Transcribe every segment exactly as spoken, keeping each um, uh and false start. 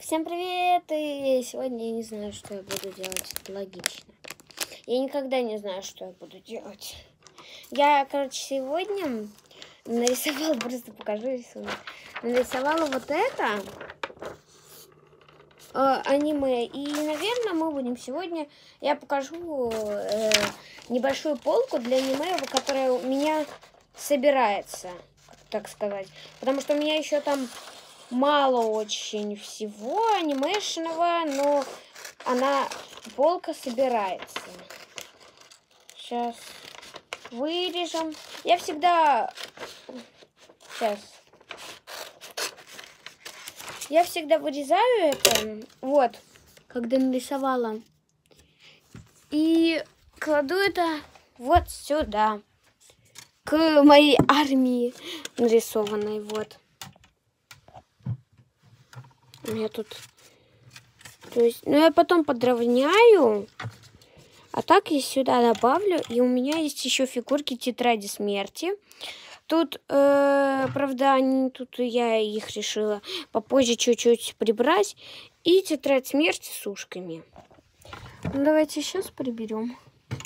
Всем привет! И сегодня я не знаю, что я буду делать. Это логично. Я никогда не знаю, что я буду делать. Я, короче, сегодня нарисовала, просто покажу рисунок. Нарисовала вот это э, аниме. И, наверное, мы будем сегодня... Я покажу э, небольшую полку для аниме, которая у меня собирается, так сказать. Потому что у меня еще там... мало очень всего анимешного, но она, полка собирается. Сейчас вырежем. Я всегда... Сейчас. Я всегда вырезаю это. Вот. Когда нарисовала. И кладу это вот сюда. К моей армии нарисованной. Вот. У меня тут... То есть, ну, я потом подровняю. А так я сюда добавлю. И у меня есть еще фигурки тетради смерти. Тут, э, правда, они, тут я их решила попозже чуть-чуть прибрать. И тетрадь смерти с ушками. Ну, давайте сейчас приберем.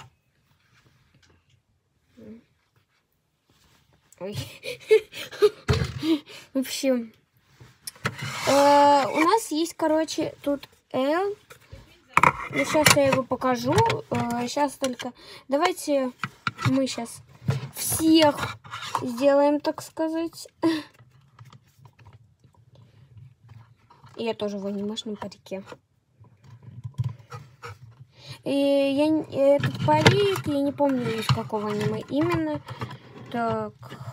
Ой. В общем... Uh, у нас есть, короче, тут L. Ну, сейчас я его покажу. Uh, сейчас только... Давайте мы сейчас всех сделаем, так сказать. И я тоже в анимешном парике. И я... Этот парик, я не помню, из какого аниме именно. Так...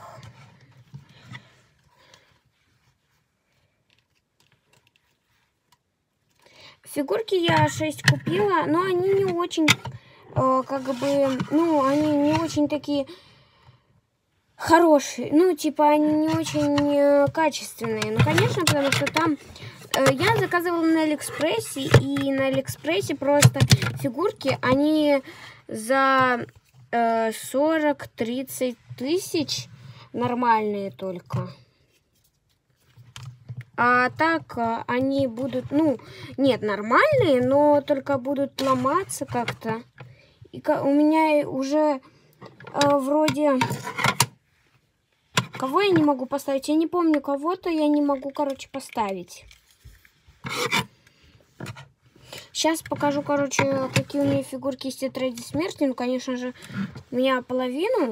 Фигурки я шесть купила, но они не очень, э, как бы, ну, они не очень такие хорошие. Ну, типа, они не очень э, качественные. Ну, конечно, потому что там э, я заказывала на Алиэкспрессе, и на Алиэкспрессе просто фигурки, они за э, сорок-тридцать тысяч нормальные только. А так они будут, ну, нет, нормальные, но только будут ломаться как-то. И у меня уже э, вроде... Кого я не могу поставить? Я не помню, кого-то я не могу, короче, поставить. Сейчас покажу, короче, какие у меня фигурки из тетради смерти. Ну, конечно же, у меня половину...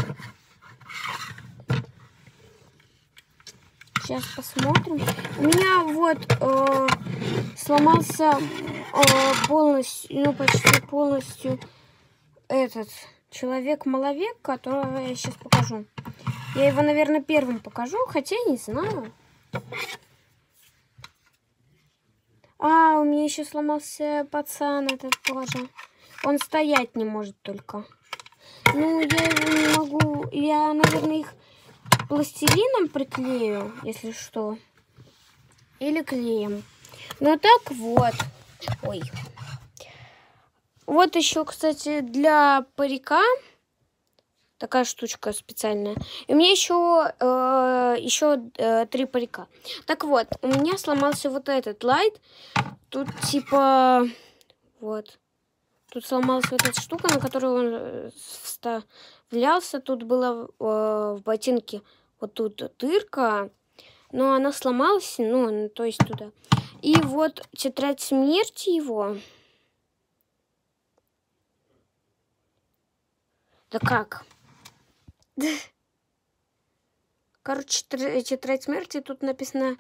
Сейчас посмотрим. У меня вот э, сломался э, полностью, ну почти полностью этот человек-маловек, которого я сейчас покажу. Я его, наверное, первым покажу, хотя не знаю. А, у меня еще сломался пацан этот тоже. Он стоять не может только. Ну, я его не могу. Я, наверное, их... пластилином приклею, если что. Или клеем. Ну так вот. Ой. Вот еще, кстати, для парика такая штучка специальная. И у меня еще, э, еще э, три парика. Так вот, у меня сломался вот этот лайт. Тут типа... Вот. Тут сломалась вот эта штука, на которую он вставлялся. Тут было э, в ботинке вот тут дырка, но она сломалась, ну, то есть туда. И вот тетрадь смерти его. Да как? Короче, тетрадь смерти, тут написано...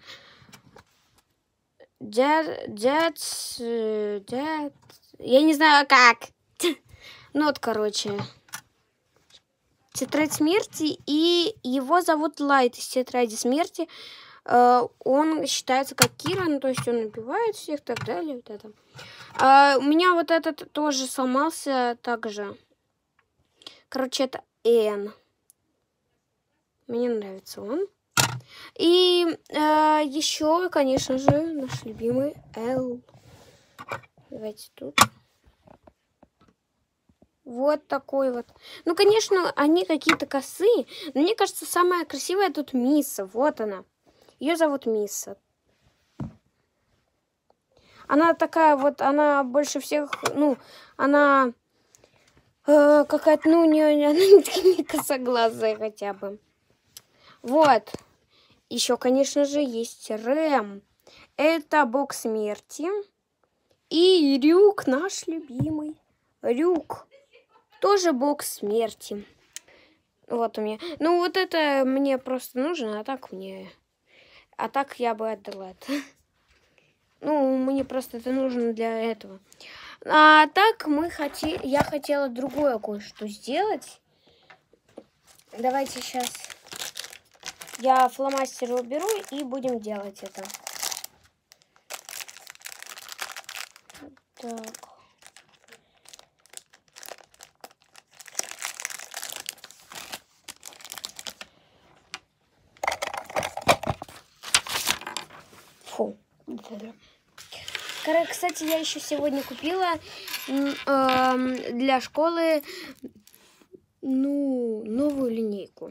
Дяд... Дяд... Дяд... Я не знаю как. Ну вот, короче. Тетрадь смерти. И его зовут Лайт из тетради смерти. Uh, он считается как Кира. Ну, то есть он убивает всех и так далее. Вот это. Uh, у меня вот этот тоже сломался также. Короче, это Н. Мне нравится он. И uh, еще, конечно же, наш любимый Л. Давайте тут. Вот такой вот. Ну, конечно, они какие-то косые. Но мне кажется, самая красивая тут Миса. Вот она. Ее зовут Миса. Она такая вот, она больше всех, ну, она э, какая-то, ну, не, она не косоглазая хотя бы. Вот. Еще, конечно же, есть Рэм. Это бог смерти. И Рюк, наш любимый. Рюк. Тоже бог смерти. Вот у меня. Ну, вот это мне просто нужно, а так мне... А так я бы отдала это. Ну, мне просто это нужно для этого. А так мы хотели... Я хотела другое кое-что сделать. Давайте сейчас я фломастер уберу и будем делать это. Так. Фу. Кстати, я еще сегодня купила э, для школы ну, новую линейку.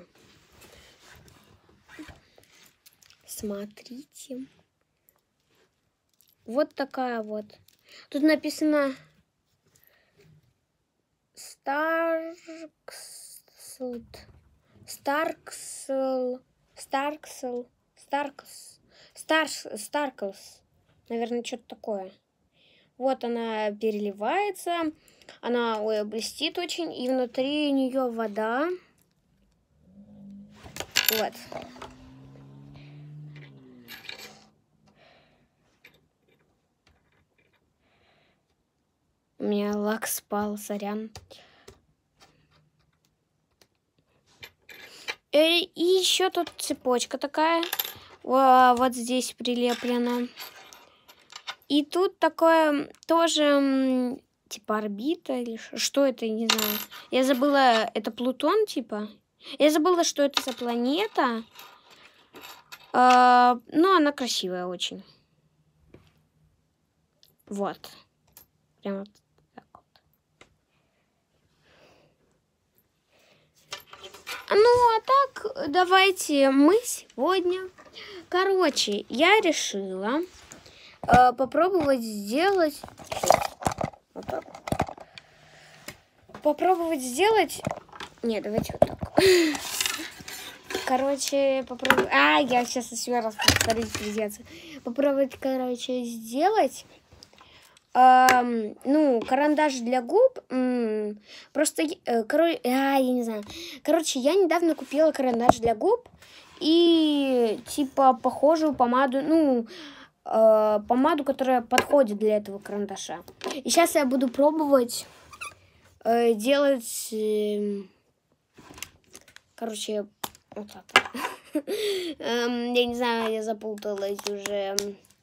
Смотрите. Вот такая вот. Тут написано Старксл. Старксл. Старксл. Старкс. Старс. Старклс. Наверное, что-то такое. Вот она переливается. Она ой, блестит очень. И внутри нее вода. Вот. У меня лак спал, сорян. И еще тут цепочка такая. Вот здесь прилеплена. И тут такое тоже типа орбита или что это, не знаю. Я забыла, это Плутон типа. Я забыла, что это за планета. А, но она красивая очень. Вот. Прям вот так вот. Ну, а так, давайте мы сегодня... Короче, я решила э, попробовать сделать... Вот так. Попробовать сделать... Нет, давайте вот так. Короче, попробовать... А, я сейчас еще раз повторюсь, придется. Попробовать, короче, сделать... Эм, ну, карандаш для губ. М, просто, э, короче, а, я не знаю. Короче, я недавно купила карандаш для губ. И, типа, похожую помаду, ну, э, помаду, которая подходит для этого карандаша. И сейчас я буду пробовать э, делать... Э, короче, вот так. Я не знаю, я запуталась уже.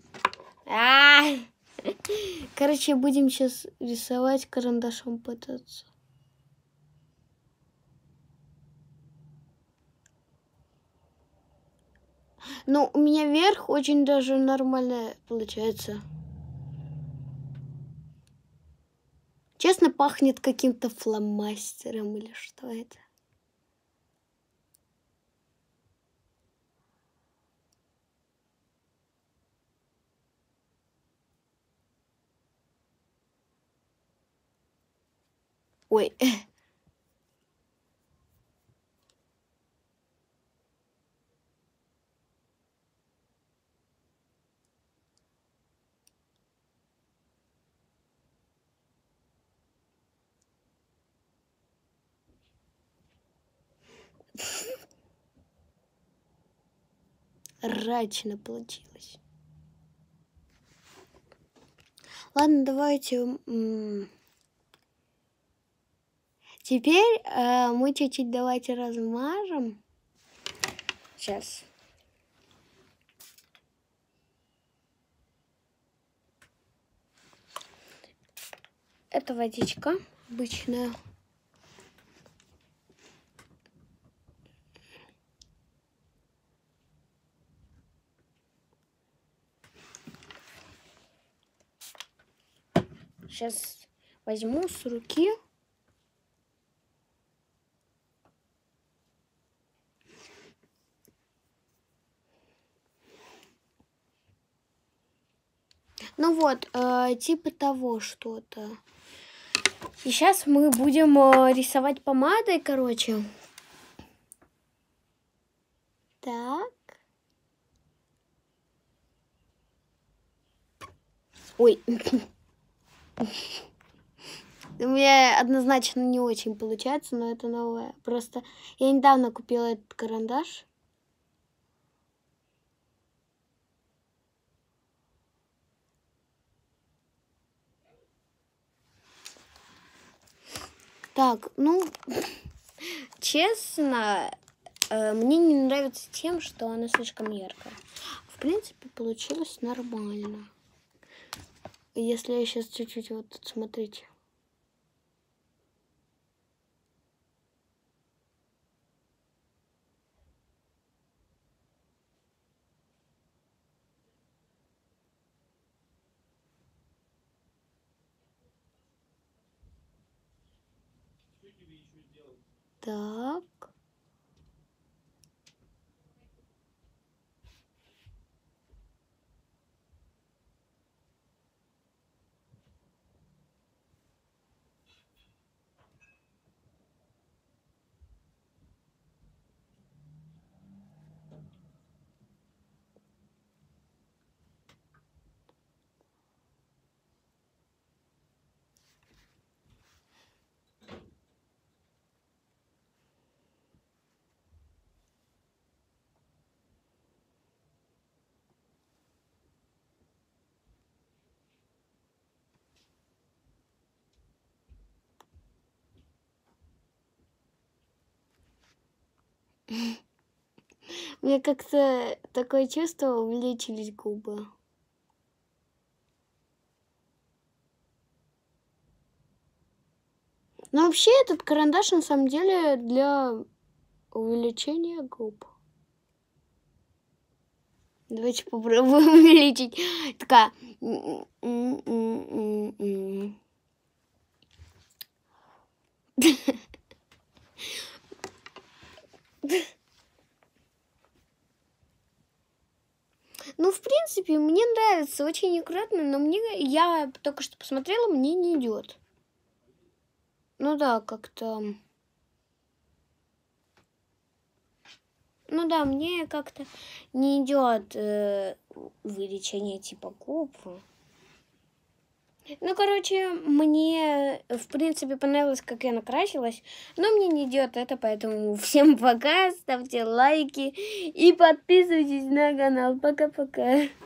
Короче, будем сейчас рисовать карандашом пытаться. Ну, у меня верх очень даже нормально получается. Честно, пахнет каким-то фломастером или что это? Ой. Рачно получилось. Ладно, давайте... Теперь э, мы чуть-чуть давайте размажем. Сейчас. Это водичка обычная. Сейчас возьму с руки. Ну вот, э, типа того что-то. И сейчас мы будем э, рисовать помадой, короче. Так. Ой. У меня однозначно не очень получается, но это новое. Просто я недавно купила этот карандаш. Так, ну, честно, э, мне не нравится тем, что она слишком яркая. В принципе, получилось нормально. Если я сейчас чуть-чуть вот тут, смотрите. Так. У меня как-то такое чувство, увеличились губы. Но вообще этот карандаш на самом деле для увеличения губ. Давайте попробуем увеличить. Такая. Ну, в принципе, мне нравится, очень аккуратно, но мне, я только что посмотрела, мне не идет. Ну да, как-то... Ну да, мне как-то не идет э, увеличение типа губ. Ну, короче, мне, в принципе, понравилось, как я накрасилась, но мне не идет это, поэтому всем пока, ставьте лайки и подписывайтесь на канал. Пока-пока.